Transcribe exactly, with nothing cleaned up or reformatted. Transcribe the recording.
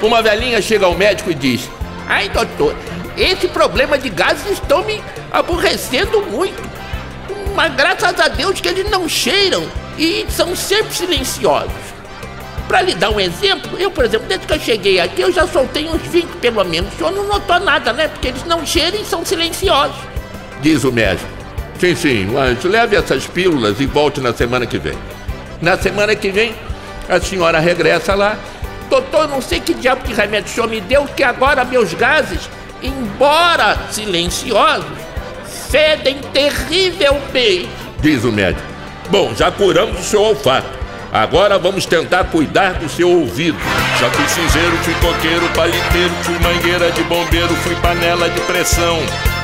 Uma velhinha chega ao médico e diz: ai, doutor, esse problema de gases estão me aborrecendo muito. Mas graças a Deus que eles não cheiram e são sempre silenciosos. Para lhe dar um exemplo, eu, por exemplo, desde que eu cheguei aqui, eu já soltei uns vinte pelo menos. O senhor não notou nada, né? Porque eles não cheiram e são silenciosos. Diz o médico: sim, sim, mas leve essas pílulas e volte na semana que vem. Na semana que vem, a senhora regressa lá: doutor, não sei que diabo de remédio o senhor me deu, que agora meus gases, embora silenciosos, fedem terrivelmente. Diz o médico: bom, já curamos o seu olfato. Agora vamos tentar cuidar do seu ouvido. Já fui cinzeiro, fui coqueiro, paliteiro, fui mangueira de bombeiro, fui panela de pressão.